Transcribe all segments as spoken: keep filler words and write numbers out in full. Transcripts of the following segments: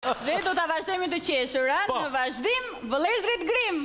Dhe do ta vazhdojmë të qeshurat, në vazhdim, vëllezrit Grim.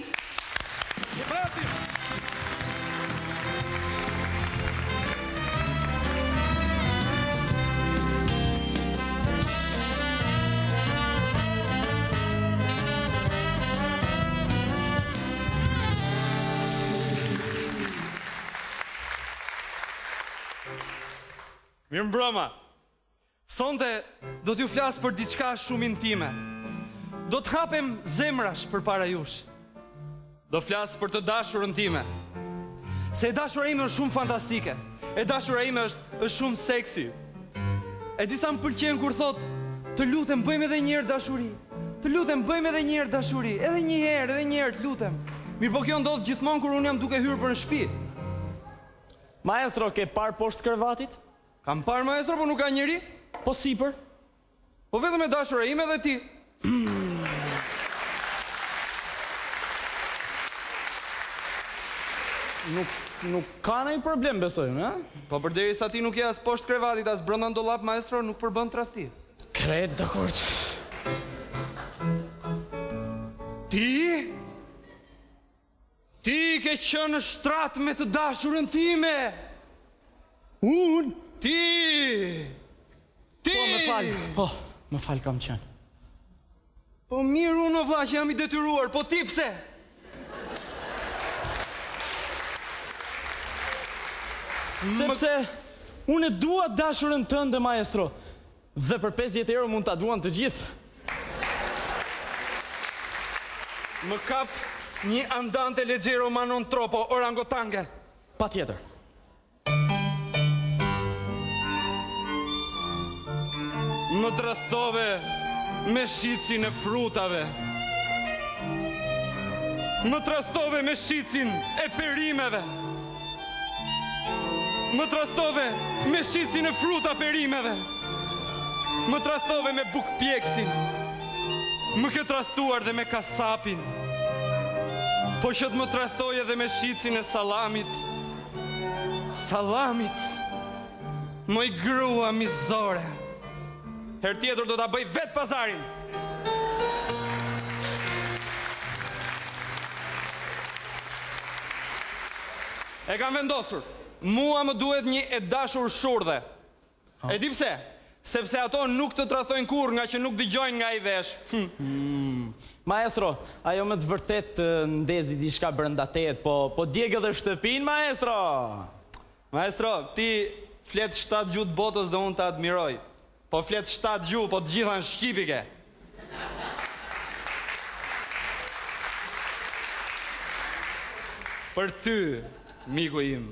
Mirë mbrëma, sonte do t'ju flasë për diçka shumë intime. Do t'hapem zemrash për para jush. Do flasë për të dashurën time. Se e dashura ime është shumë fantastike. E dashura ime është, është shumë seksi. E disa më pëlqen kur thot, të lutem bëjmë edhe njërë dashuri. Të lutem bëjmë edhe njërë dashuri. Edhe një herë, edhe njërë të lutem. Mirë po kjo ndodhë gjithmonë kur unë jam duke hyrë për në shtëpi. Maestro, ke parë poshtë krevatit? Kam parë maestro, po nuk ka njëri? Po sipër? Po vetëm e dashura ime dhe ti. Nuk, nuk ka nëjë problem, besoj, ne? Po përderi sa ti nuk je as poshtë krevatit, as brënda në dolap, maestro, nuk përbën tradhti. Kret, dakord. Ti? Ti ke qenë në shtrat me të dashurën time. Unë? Ti! Ti! Po, më falë, po, më falë kam qenë. Po mirë unë, o vlla, që jam i detyruar, po ti pse? Sepse unë e dua dashurën tënde, maestro. Dhe për pesëdhjetë euro mund ta duan të gjithë. Më kap një andante leggero ma non troppo, orangotange. Pa tjetër. Më tradhtove me shicin e frutave. Më tradhtove me shicin e perimeve. Më tradhtove me shicin e fruta perimeve. Më tradhtove me bukpjeksin. Më ke tradhtuar dhe me kasapin. Po që të më tradhtoj edhe me shicin e salamit. Salamit. Moj grua mizore. Her tjetër do t'a bëj vetë pazarin. E kam vendosur. Mua më duhet një e dashur shurdhe. E di pse? Sepse ato nuk të tradhtojnë kur nga që nuk dëgjojnë nga i vesh. Maestro, ajo me të vërtet ndezi diçka brenda tejet, po po djegë edhe shtëpin, maestro. Maestro, ti flet shtatë gjuhë botës dhe unë ta admiroj. Po flet shtatë gjuhë, po të gjitha në shqipike. Për ty, miku im.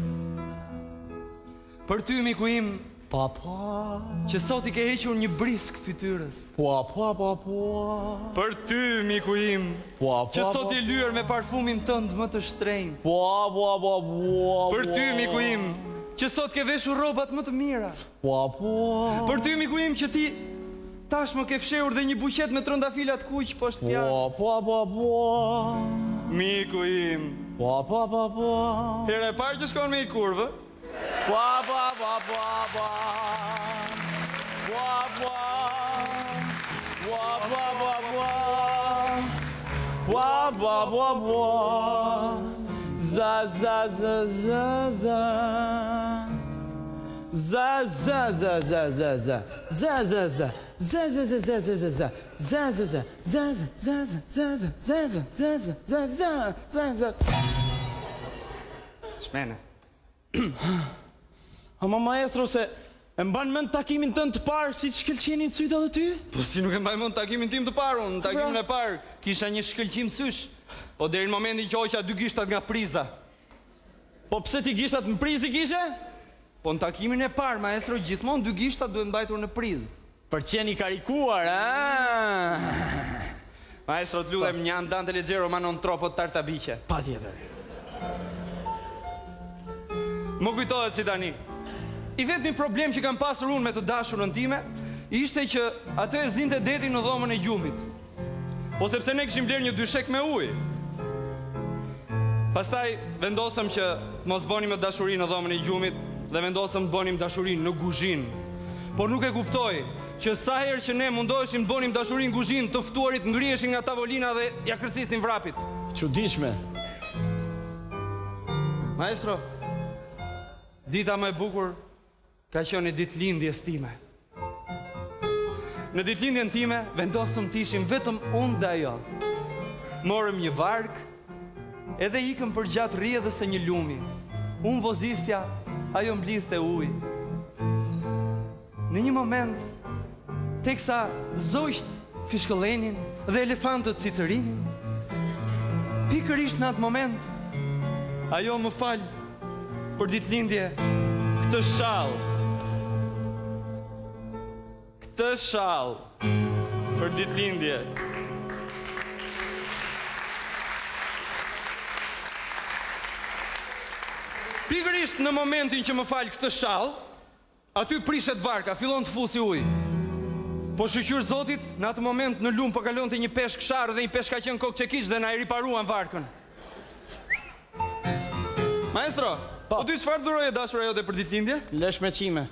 Për ty, miku im. Pa, pa. Që sot i ke hequr një brisk fytyrës. Pa, pa, pa, pa. Për ty, miku im. Pa, pa, që sot i lyer me parfumin tënd më të shtrenjtë. Pa, pa, pa, pa. Për ty, miku im. Që sot ke veshur rrobat më të mira. Pa, pa. Për ty, miku im, që ti tashmë ke fshehur dhe një buqet me trëndafilat kuq poshtë pjatë. Pa, pa, pa, pa. Miku im. Pa, pa, pa, pa. Here e parë që shkon me i kurvë. Pa, pa, pa, pa, pa. Pa, pa. Pa, pa, pa, pa. Pa, pa, pa, pa. Za, za, za, za, za. Za, za, za, za, za, za. Za, za, za. Za, za, za, za, za, za, za. Za, za, za. Za, za, za, za, za, za, za, za, za, za, za, za, za. Shmene. Ama maestro, se e mban mend takimin tënd të parë si shkëlqeni sytë edhe ty? Po si nuk e mbaj mend takimin tim të parë, unë në takimin e parë kisha një shkëlqim sysh. Po deri në momentin që hoqa dy gishtat nga priza. Po pse ti gishtat në prizë kishe? Po në takimin e parë, maestro, gjithmonë dy gishtat duhet mbajtur në prizë. Për qeni karikuar, a? Maestro, të lutem një andante leggero ma non troppo tartabiqe. Pa tjetër. Më kujtohet si tani. I vetmi problem që kam pasur unë me të dashurën time ishte që atë e zinte deti në dhomën e gjumit. Po sepse ne kishim bler një dyshek me ujë. Pastaj vendosëm që mos bënim dashuri në dhomën e gjumit dhe vendosëm të bënim dashuri në kuzhinë. Po nuk e kuptoj që sa herë që ne mundoheshim të bonim dashurin në kuzhinë, të ftuarit ngriheshin nga tavolina dhe ja kërcisnin vrapit. Çuditshme. Maestro, dita më e bukur ka qenë ditëlindjes time. Në ditëlindjen time vendosëm të ishim vetëm unë dhe ajo. Morëm një varg, edhe ikëm për gjatë rrjedhës së një lumi. Unë vozistja, ajo mblidhte ujë. Në një moment, teksa zogjt fishkëllenin dhe elefantët cicërinin, pikërisht në atë moment, ajo më fal për ditëlindje këtë shall. Këtë shall për ditëlindje. Pikërisht në momentin që më fal këtë shall, aty prishet varka, fillon të fusi ujë. Po shqyr Zotit, në atë moment në lumë përkalonte një peshk sharë dhe një peshk ka qenë kokë qekish dhe na e riparuan varkën. Maestro, po ty çfarë duroje dashura jote për ditëlindje? Lesh me qime.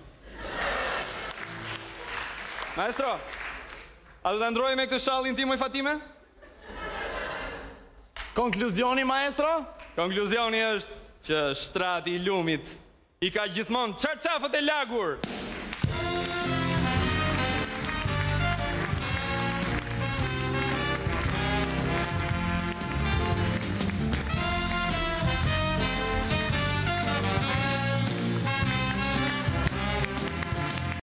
Maestro, a do ta ndroje me këtë shallin tim, moj Fatime? Konkluzioni, maestro? Konkluzioni është që shtrati i lumit i ka gjithmonë çarçafët e lagur.